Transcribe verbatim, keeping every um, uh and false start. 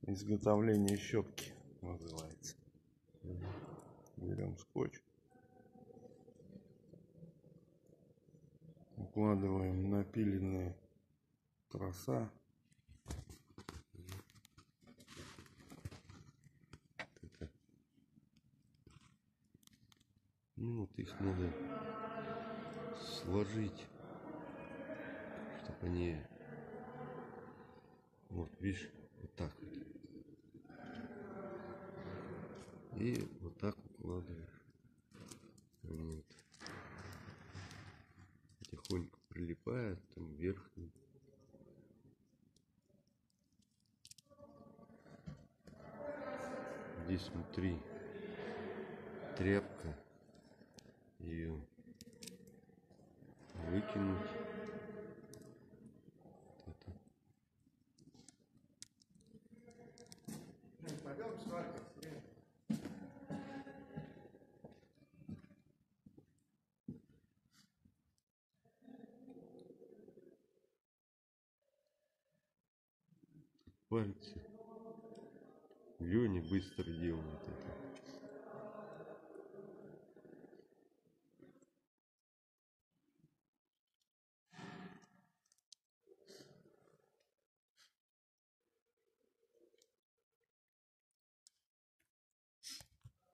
Изготовление щетки называется. Берем скотч, укладываем напиленные троса. Ну вот их надо сложить, чтобы они, вот видишь, вот так вот. И вот так укладываешь. Вот. Потихоньку прилипает там верхний. Здесь внутри тряпка, ее выкинуть. Это. Пальцы. Леня быстро делает это.